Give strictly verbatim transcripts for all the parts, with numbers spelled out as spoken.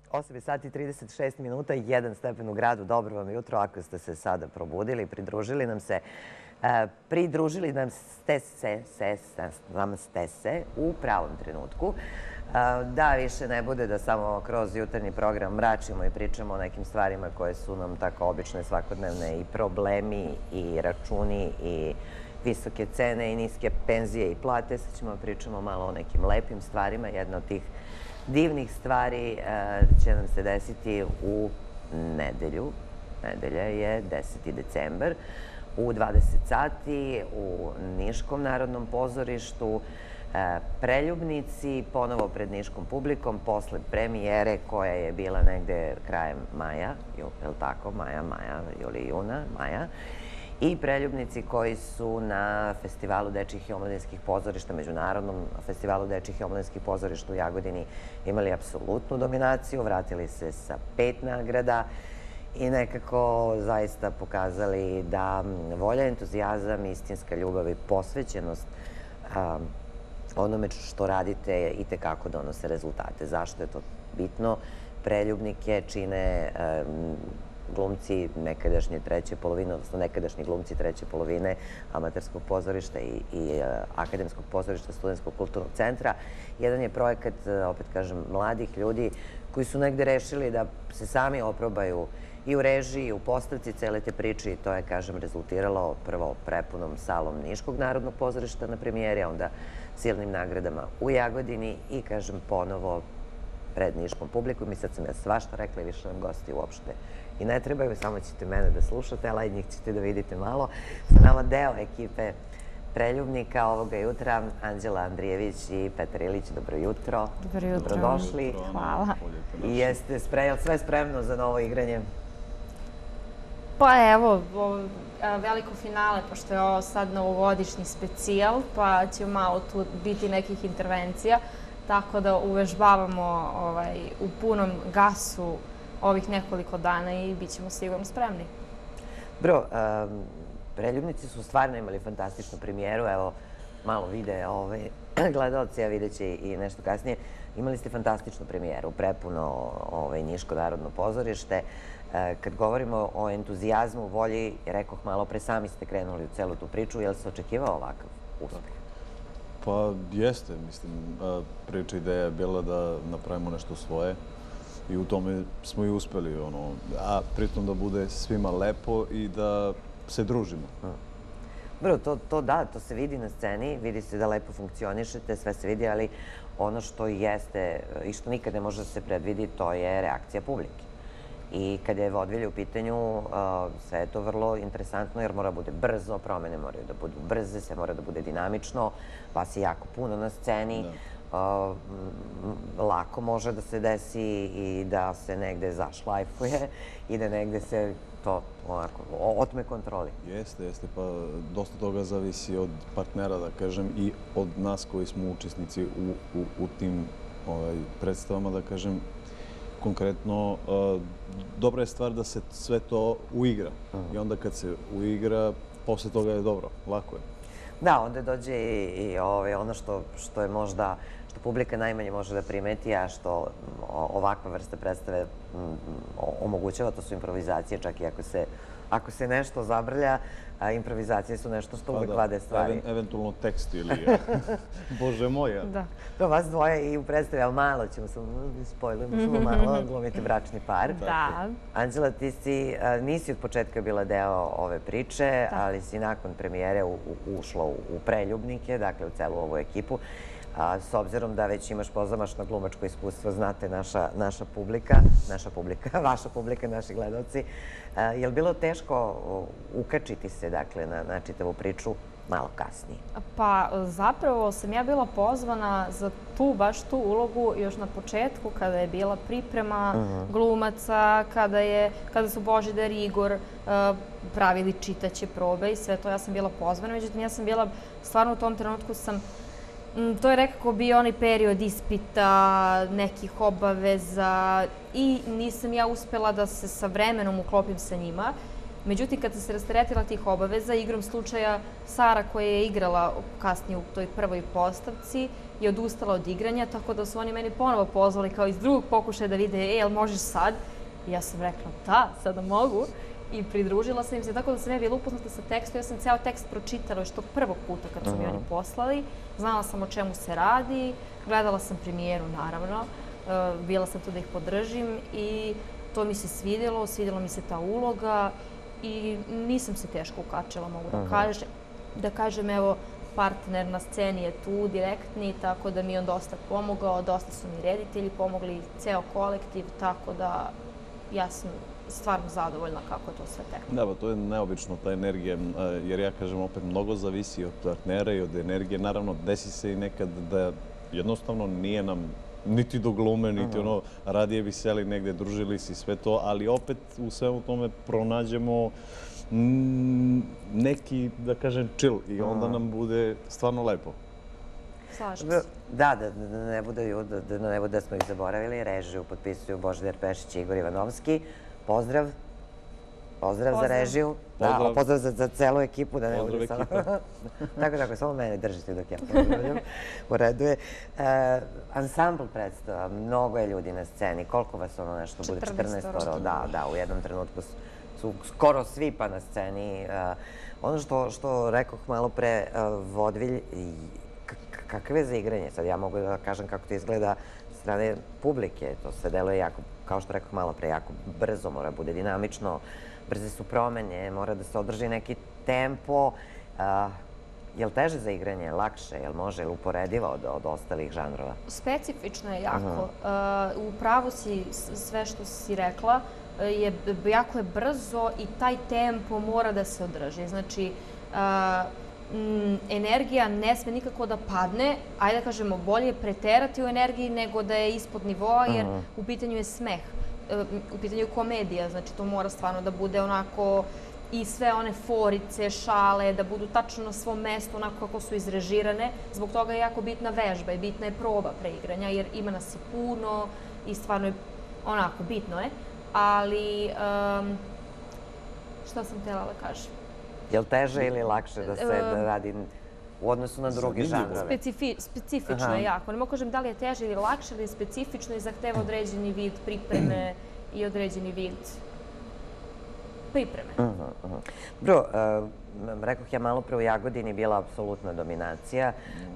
osam sati i trideset šest minuta, jedan stepen u gradu. Dobro vam jutro ako ste se sada probudili, pridružili nam se. Pridružili nam ste se, nam ste se u pravom trenutku. Da više ne bude da samo kroz jutarnji program mračimo i pričamo o nekim stvarima koje su nam tako obične, svakodnevne, i problemi, i računi, i visoke cene, i niske penzije i plate. Sad ćemo pričamo malo o nekim lepim stvarima. Jedna od tih divnih stvari će nam se desiti u nedelju. Nedelja je deseti decembar. U dvadeset sati u Niškom narodnom pozorištu, Preljubnici, ponovo pred niškom publikom, posle premijere koja je bila negde krajem maja, je li tako? Maja, maja, ili juna, maja. I Preljubnici koji su na Festivalu dečjih i omladinskih pozorišta, Međunarodnom festivalu dečjih i omladinskih pozorišta u Jagodini, imali apsolutnu dominaciju, vratili se sa pet nagrada i nekako zaista pokazali da volja, entuzijazam, istinska ljubav i posvećenost onome što radite i tekako donose rezultate. Zašto je to bitno? Preljubnike čine glumci nekadašnje treće polovine, odnosno nekadašnji glumci treće polovine amaterskog pozorišta i akademskog pozorišta Studentskog kulturnog centra. Jedan je projekat, opet kažem, mladih ljudi koji su negde rešili da se sami oprobaju i u režiji, i u postavci cele te priče, i to je, kažem, rezultiralo prvo prepunom salom Niškog narodnog pozorišta na premijeri, a onda silnim nagradama u Jagodini i, kažem, ponovo pred niškom publikom. I sad sam ja svašta rekla i više nam gosti uopšte i ne trebaju, samo ćete mene da slušate, ali njih ćete da vidite malo. Sa nama deo ekipe Preljubnika ovoga jutra, Anđela Andrijević i Petar Ilić. Dobro jutro. Dobro jutro. Dobrodošli. Hvala. I jeste sve spremno za novo igranje? Pa evo, veliko finale, pošto je ovo sad novogodišnji specijal, pa će malo tu biti nekih intervencija, tako da uvežbavamo u punom gasu ovih nekoliko dana i bit ćemo sigurno spremni. Bro, Preljubnici su stvarno imali fantastičnu premijeru, evo, malo vide gledalci, a vidjet će i nešto kasnije. Imali ste fantastičnu premijeru, prepuno Niško narodno pozorište. Kad govorimo o entuzijazmu, volji, rekoh malo pre, sami ste krenuli u celu tu priču, je li se očekivao ovakav uspeh? Pa jeste, mislim, priča ideja je bila da napravimo nešto svoje i u tome smo i uspeli, a pritom da bude svima lepo i da se družimo. Bro, to da, to se vidi na sceni, vidi se da lepo funkcionišete, sve se vidi, ali ono što jeste i što nikad ne može da se predvidi, to je reakcija publike. I kad je vodvilje u pitanju, sve je to vrlo interesantno jer mora da bude brzo, promene moraju da budu brze, sve mora da bude dinamično, vas je jako puno na sceni, lako može da se desi i da se negde zašlajfuje i da negde se to otme kontroli. Jeste, jeste, pa dosta toga zavisi od partnera, da kažem, i od nas koji smo učesnici u tim predstavama, da kažem. Konkretno, dobra je stvar da se sve to uigra i onda kad se uigra, posle toga je dobro, lako je. Da, onda dođe i ono što je možda, što publika najmanje može da primeti, a što ovakva vrsta predstave omogućava, to su improvizacije, čak i ako se nešto zabrlja, improvizacije su nešto što uvek vade stvari. Eventualno tekst ili, bože moja. To vas dvoje i u predstavi, ali malo ćemo se, spojlujemo samo malo, glumite bračni par. Da. Anđela, ti nisi od početka bila deo ove priče, ali si nakon premijere ušla u Preljubnike, dakle u celu ovu ekipu. S obzirom da već imaš pozamašno glumačko iskustvo, znate, naša publika, naša publika, vaša publika, naši gledalci, je li bilo teško ukačiti se, dakle, na čitavu priču malo kasnije? Pa zapravo sam ja bila pozvana za tu, baš tu ulogu još na početku, kada je bila priprema glumaca, kada su Božidar i Igor pravili čitaće probe i sve to, ja sam bila pozvana, međutim ja sam bila, stvarno u tom trenutku sam, to je nekako bio onaj period ispita, nekih obaveza i nisam ja uspela da se sa vremenom uklopim sa njima Međutim, kad sam se rasteretila tih obaveza, igrom slučaja Sara koja je igrala kasnije u toj prvoj postavci je odustala od igranja, tako da su oni meni ponovo pozvali kao iz drugog pokušaja da vide, e, jel možeš sad? I ja sam rekla, da, sada mogu. I pridružila sam im se, tako da sam ja bila upoznata sa tekstom. Ja sam ceo tekst pročitala još tog prvog puta kad su mi oni poslali. Znala sam o čemu se radi, gledala sam premijeru, naravno. Bila sam tu da ih podržim i to mi se svidjelo, svidjela mi se ta uloga i nisam se teško ukačila, mogu da kažem. Da kažem, evo, partner na sceni je tu, direktni, tako da mi je on dosta pomogao, dosta su mi reditelji pomogli, ceo kolektiv, tako da ja sam stvarno zadovoljna kako je to sve teklo. Da, pa to je neobično, ta energija, jer ja kažem opet mnogo zavisi od partnera i od energije. Naravno, desi se i nekad da jednostavno nije nam niti do glume, niti ono, radije bi seli negde, družili si sve to, ali opet u svemu tome pronađemo neki, da kažem, chill i onda nam bude stvarno lepo. Slažem se. Da, da ne bude da ne bude da smo ih zaboravili. Režiju potpisuju Božidar Pešić i Igor Ivanovski. Pozdrav. Pozdrav za režiju. Da, pozdrav za celu ekipu. Pozdrav ekipa. Tako, tako, samo mene držite dok ja pozdravljam. U redu je. Ansambl predstava, mnogo je ljudi na sceni. Koliko vas ono nešto bude? četrnaest. Da, da, u jednom trenutku su skoro svi pa na sceni. Ono što rekoh malo pre, vodvilj, kakav je za igranje? Sad ja mogu da kažem kako to izgleda s strane publike. To sve deluje jako, kao što rekoh malo pre, jako brzo, mora bude dinamično, brze su promene, mora da se održi neki tempo. Je li teže za igranje, lakše, je li može, je li uporediva od ostalih žanrova? Specifično je jako. U pravu si sve što si rekla, jako je brzo i taj tempo mora da se održi. Znači, energija ne sme nikako da padne, ajde da kažemo, bolje je preterati u energiji nego da je ispod nivoa, jer u pitanju je smeh, u pitanju je komedija, znači to mora stvarno da bude onako i sve one forice, šale, da budu tačno na svom mestu, onako kako su izrežirane. Zbog toga je jako bitna vežba i bitna je proba preigranja, jer ima nas i puno i stvarno je onako, bitno je. Ali, šta sam htjela da kažem? Je li teže ili lakše da se radi u odnosu na drugi žanrove? Specifično je jako. Ne mogu kažem da li je teže ili lakše, ali je specifično i zahteva određeni vid pripreme i određeni vid pripreme. Dobro, rekoh ja malo pre u Jagodini bila apsolutna dominacija.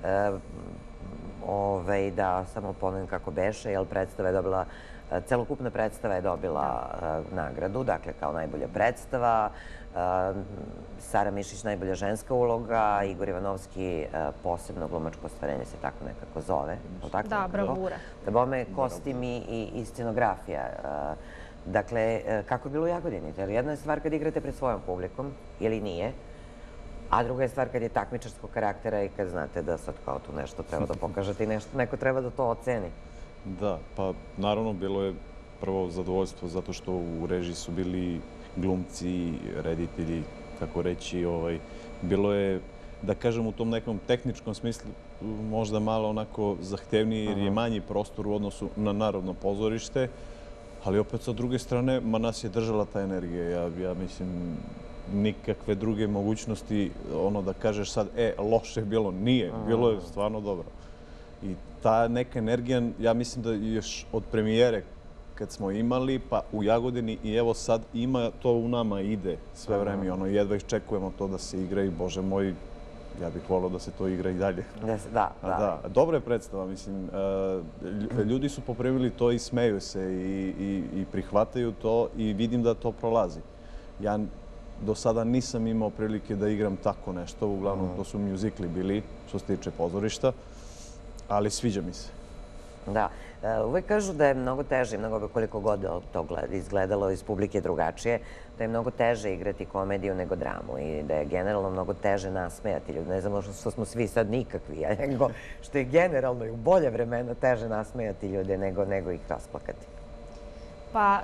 Da samo ponovim kako beše, jer predstava je dobila, celokupna predstava je dobila nagradu, dakle kao najbolja predstava. Sara Mišić najbolja ženska uloga, Igor Ivanovski posebno glumačko ostvarenje se tako nekako zove. Da, bravura. Da bome kostim i scenografija. Dakle, kako je bilo u Jagodini? Jedna je stvar kad igrate pred svojom publikom, ili nije, a druga je stvar kad je takmičarskog karaktera i kad znate da sad kao tu nešto treba da pokažete i neko treba da to oceni. Da, pa naravno bilo je prvo zadovoljstvo zato što u režiji su bili glumci, reditelji, tako reći. Bilo je, da kažem, u tom nekom tehničkom smislu možda malo onako zahtevniji jer je manji prostor u odnosu na Narodno pozorište, ali opet sa druge strane, ma nas je držala ta energija. Ja mislim, nikakve druge mogućnosti, ono da kažeš sad, e, loše je bilo, nije. Bilo je stvarno dobro. I ta neka energija, ja mislim da još od premijere kad smo imali, pa u Jagodini i evo sad ima, to u nama ide sve vreme. Ono, jedva iščekujemo to da se igra i, Bože moj, ja bih volio da se to igra i dalje. Da, da. Dobra je predstava, mislim. Ljudi su popremili to i smeju se i prihvataju to i vidim da to prolazi. Ja do sada nisam imao prilike da igram tako nešto. Uglavnom, to su mjuzikli bili, što se tiče pozorišta, ali sviđa mi se. Da. Uvijek kažu da je mnogo teže, mnogo koliko god to izgledalo iz publike drugačije, da je mnogo teže igrati komediju nego dramu i da je generalno mnogo teže nasmejati ljudi. Ne znamo što smo svi sad nikakvi, nego što je generalno i u bolje vremena teže nasmejati ljude nego ih rasplakati. Pa,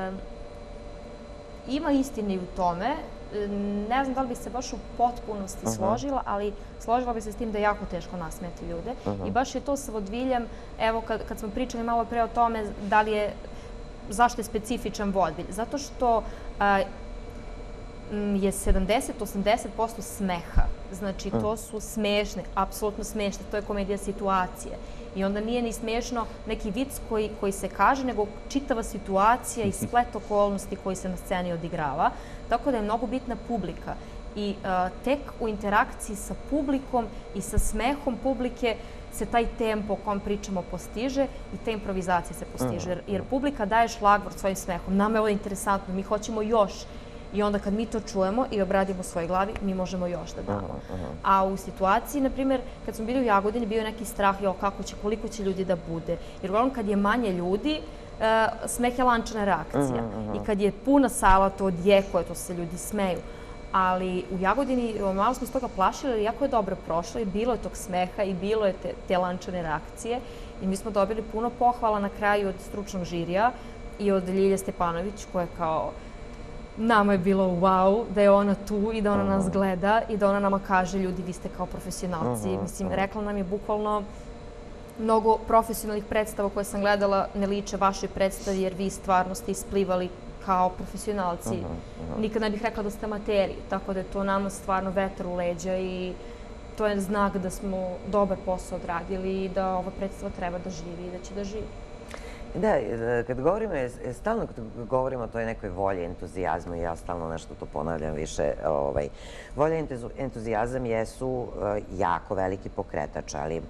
ima istine i u tome. Ne znam da li bi se baš u potpunosti složila, ali složila bi se s tim da je jako teško nasmejati ljude. I baš je to sa vodviljem, evo kad smo pričali malo pre o tome da li je, zašto je specifičan vodvilj. Zato što je sedamdeset do osamdeset posto smeha. Znači, to su smešne, apsolutno smešne. To je komedija situacije. I onda nije ni smešno neki vic koji, koji se kaže, nego čitava situacija i splet okolnosti koji se na sceni odigrava. Tako da je mnogo bitna publika. I uh, tek u interakciji sa publikom i sa smehom publike se taj tempo o kom pričamo postiže i te improvizacije se postiže. Jer, jer publika daje šlagvort svojim smehom. Nama je ovo interesantno, mi hoćemo još. I onda kad mi to čujemo i obradimo u svojoj glavi, mi možemo još da damo. A u situaciji, na primjer, kad smo bili u Jagodini, bio neki strah, jo, kako će, koliko će ljudi da bude. Jer uglavnom kad je manje ljudi, smeh je lančana reakcija. I kad je puna sala, to odjekuje, to se ljudi smeju. Ali u Jagodini malo smo s toga plašili, ali jako je dobro prošlo i bilo je tog smeha i bilo je te, te lančane reakcije. I mi smo dobili puno pohvala na kraju od stručnog žirija i od Ljilje Stepanović, koja je kao... Nama je bilo wow da je ona tu i da ona nas gleda i da ona nama kaže, ljudi, vi ste kao profesionalci. Mislim, rekla nam je bukvalno mnogo profesionalnih predstava koje sam gledala ne liče vašoj predstavi jer vi stvarno ste isplivali kao profesionalci. Nikad ne bih rekla da ste amateri, tako da je to nama stvarno vetar u leđa i to je znak da smo dobar posao odradili i da ova predstava treba da živi i da će da živi. Da, kad govorimo, stalno kad govorimo o toj nekoj volji, entuzijazmu, i ja stalno nešto to ponavljam više, volja i entuzijazam jesu jako veliki pokretač, ali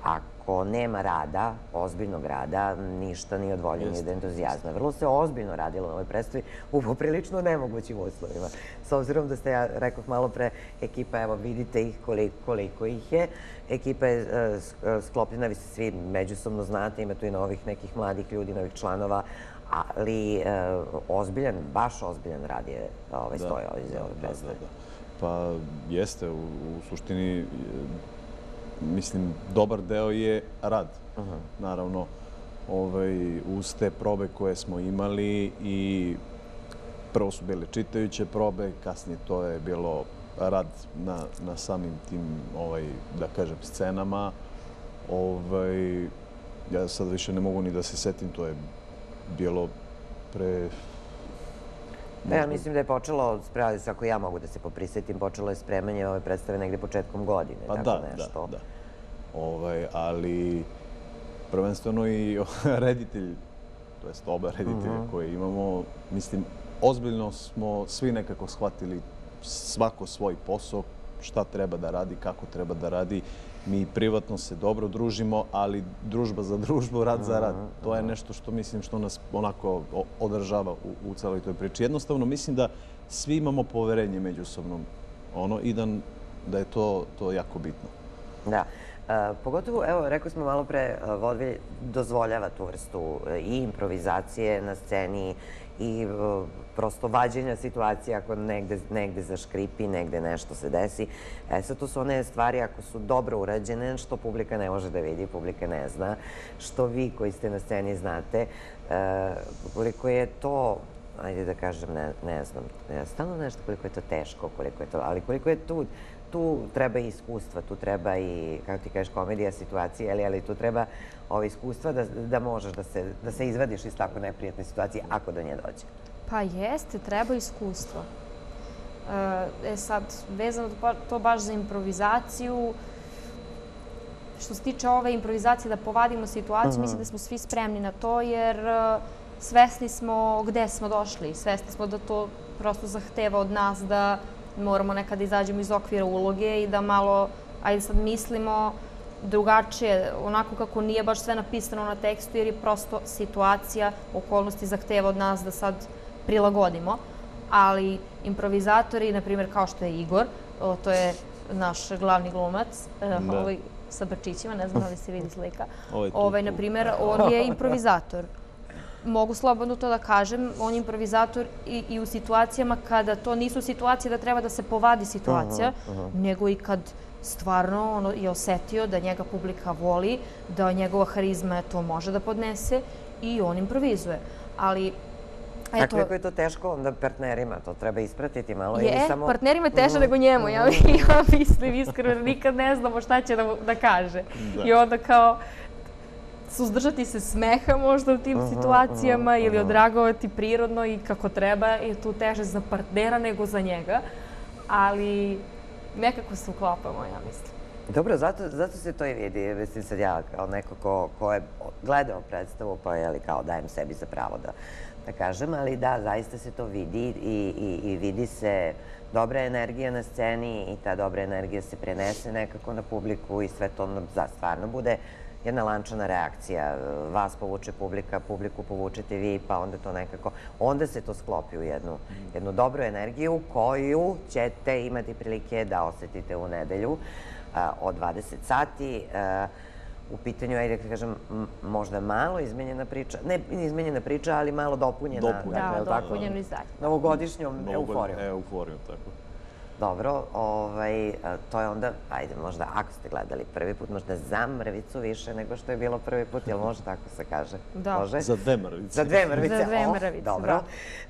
ako nema rada, ozbiljnog rada, ništa ni od volje ni od entuzijazma. Vrlo se ozbiljno radilo na ovoj predstavi u poprilično nemogućim uslovima. S obzirom da ste, ja rekoh malo pre, ekipa, evo vidite ih koliko ih je. Ekipa je sklopljena, vi se svi međusobno znate, ima tu i novih nekih mladih ljudi, novih članova, ali ozbiljan, baš ozbiljan rad je stoje iz ove predstave. Pa jeste, u suštini, mislim, dobar deo je rad. Naravno, uz te probe koje smo imali i prvo su bile čitajuće probe, kasnije to je bilo rad na samim tim, da kažem, scenama. Ja sad više ne mogu ni da se setim, to je bilo pre... Ja mislim da je počelo, ako ja mogu da se poprisetim, počelo je spremanje ove predstave negde početkom godine. Pa da, da, da. Ali prvenstveno i reditelj, to jest oba reditelja koje imamo, mislim, ozbiljno smo svi nekako shvatili svako svoj posao, šta treba da radi, kako treba da radi. Mi privatno se dobro družimo, ali družba za družbu, rad za rad. To je nešto što mislim što nas onako održava u celoj toj priči. Jednostavno mislim da svi imamo poverenje međusobno i da je to jako bitno. Da. Pogotovo, evo, rekao smo malo pre, vodvilj dozvoljava tu vrstu i improvizacije na sceni i prosto vađenja situacije ako negde zaškripi, negde nešto se desi. E sad, to su one stvari ako su dobro urađene, što publika ne može da vidi, publika ne zna, što vi koji ste na sceni znate, koliko je to, ajde da kažem, ne znam, stalno nešto koliko je to teško, koliko je to, ali koliko je tu, tu treba i iskustva, tu treba i, kako ti kažeš, komedija situacije, ali tu treba ovo iskustva da možeš da se izvadiš iz tako neprijatne situacije ako do nje dođe. Pa jeste, treba iskustva. E sad, vezano to baš za improvizaciju, što se tiče ove improvizacije da povadimo situaciju, mislim da smo svi spremni na to jer svesni smo gde smo došli, svesni smo da to prosto zahteva od nas da moramo nekada izađemo iz okvira uloge i da malo, ajde sad mislimo drugačije, onako kako nije baš sve napisano na tekstu, jer je prosto situacija, okolnosti zahteva od nas da sad prilagodimo. Ali improvizatori, na primjer kao što je Igor, to je naš glavni glumac, sa brčićima, ne znam da li se vidi slika, na primjer, on je improvizator. Mogu slobodno to da kažem, on je improvizator i u situacijama kada to nisu situacije da treba da se povadi situacija, nego i kad stvarno je osetio da njega publika voli, da njegova harizma to može da podnese i on improvizuje. Ali... A koliko je to teško onda partnerima? To treba ispratiti malo? Je, partnerima je teže nego njemu. Ja mislim, iskreno, nikad ne znamo šta će da kaže. I onda kao... suzdržati se smeha možda u tim situacijama ili odragovati prirodno i kako treba, je tu teže za partnera nego za njega, ali nekako se uklapamo, ja mislim. Dobro, zato, zato se to i vidi. Mislim sad ja kao neko ko, ko je gledao predstavu, pa je li kao dajem sebi za pravo da, da kažem, ali da, zaista se to vidi i, i, i vidi se dobra energija na sceni i ta dobra energija se prenese nekako na publiku i sve to za stvarno bude jedna lančana reakcija. Vas povuče publika, publiku povučete vi, pa onda to nekako, onda se to sklopi u jednu, jednu dobru energiju koju ćete imati prilike da osetite u nedelju od dvadeset sati. U pitanju, ajde da kažem, možda malo izmenjena priča, ne izmenjena priča, ali malo dopunjena. Da, dopunjeno izdanje. Novogodišnjom euforijom. Euforijom, tako. Dobro, to je onda, ajde, možda, ako ste gledali prvi put, možda za mrvicu više nego što je bilo prvi put, jel može tako se kaže? Da. Za dve mrvice. Za dve mrvice, Za dve mrvice, da. Dobro.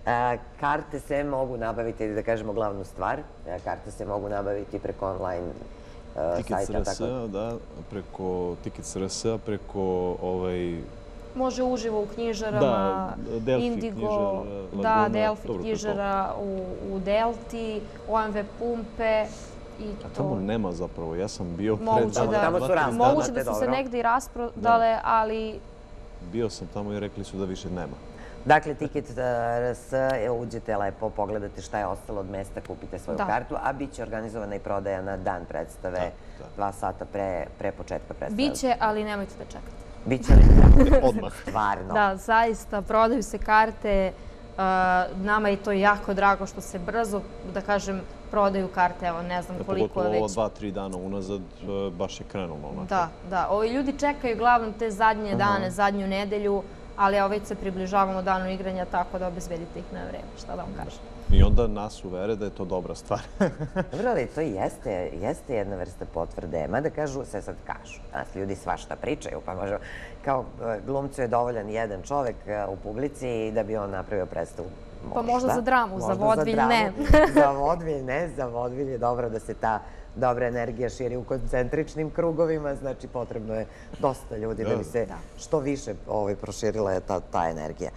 Karte se mogu nabaviti, da kažemo glavnu stvar, karte se mogu nabaviti preko online Tickets.rs, da, preko Tickets.rs, preko ovaj... Može uživo u knjižarama, Indigo, da, Delfi knjižara u Delti, O M V Pumpe i to. A tamo nema zapravo, ja sam bio pred... Moguće da su se negde i rasprodale, ali... Bio sam tamo i rekli su da više nema. Dakle, Ticket.rs, uđete lepo, pogledate šta je ostalo od mesta, kupite svoju kartu, a bit će organizovana i prodaja na dan predstave, dva sata pre početka predstave. Biće, ali nemojte da čekate. Biće, ali nemojte odmah. Stvarno. Da, zaista, prodaju se karte. Nama je to jako drago što se brzo, da kažem, prodaju karte. Evo, ne znam koliko je već... Pogotovo ovo dva, tri dana unazad baš je krenulo. Da, da. Ovi ljudi čekaju glavnom te zadnje dane, zadnju nedelju, ali već se približavamo danu igranja, tako da obezbedite ih na vreme, šta da vam kažem. I onda nas uvere da je to dobra stvar. Dobro, ali to jeste, jeste jedna vrsta potvrde. Mada kažu, sve sad kažu, danas ljudi svašta pričaju, pa možemo, kao glumcu je dovoljan jedan čovek u publici da bi on napravio predstavu. Pa možda za dramu, za vodvilj ne. Za vodvilj ne, za vodvilj je dobro da se ta dobra energija širi u koncentričnim krugovima, znači potrebno je dosta ljudi da bi se što više proširila ta energija.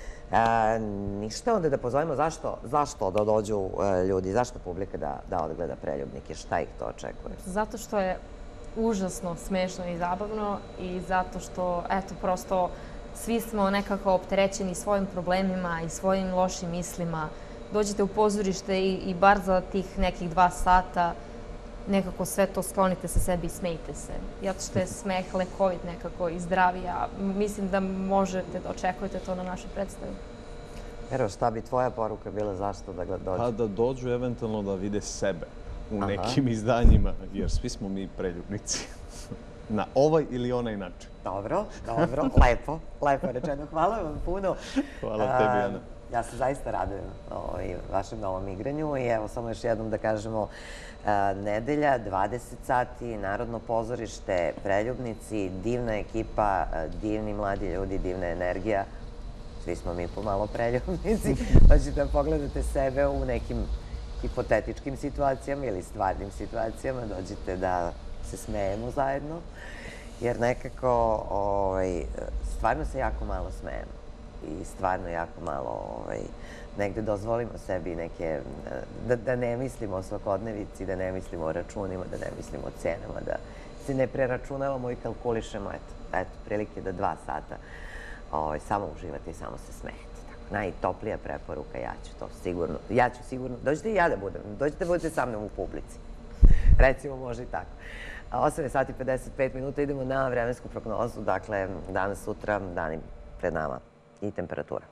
Ništa onda da pozovemo zašto da dođu ljudi, zašto publika da odgleda Preljubnike, šta ih to očekuje? Zato što je užasno smešno i zabavno i zato što, eto, prosto svi smo nekako opterećeni svojim problemima i svojim lošim mislima. Dođete u pozorište i bar za tih nekih dva sata nekako sve to sklonite sa sebi i smejte se. Zato što je smeh lekovit nekako i zdravi, a mislim da možete da očekujete to na našoj predstavi. Ero, šta bi tvoja poruka bila zašto da dođu? Pa da dođu eventualno da vide sebe u nekim izdanjima, jer svi smo mi preljubnici. Na ovaj ili onaj način. Dobro, dobro, lepo, lepo rečeno. Hvala vam puno. Hvala tebi, Ana. Ja se zaista radujem vašem novom igranju i evo samo još jednom da kažemo nedelja, dvadeset sati, Narodno pozorište, Preljubnici, divna ekipa, divni mladi ljudi, divna energija. Svi smo mi pomalo Preljubnici. Dođete da pogledate sebe u nekim hipotetičkim situacijama ili stvarnim situacijama. Dođete da se smejemo zajedno, jer nekako stvarno se jako malo smejemo i stvarno jako malo negde dozvolimo sebi neke, da ne mislimo o svakodnevici, da ne mislimo o računima, da ne mislimo o cenama, da se ne preračunavamo i kalkulišemo, eto, prilike da dva sata samo uživate i samo se smejete. Najtoplija preporuka, ja ću to sigurno, ja ću sigurno, dođite i ja da budem, dođite da budete sa mnom u publici. Recimo, može i tako. osam sati i pedeset pet minuta, idemo na vremensku prognozu, dakle, danas, sutra, dani pred nama i temperatura.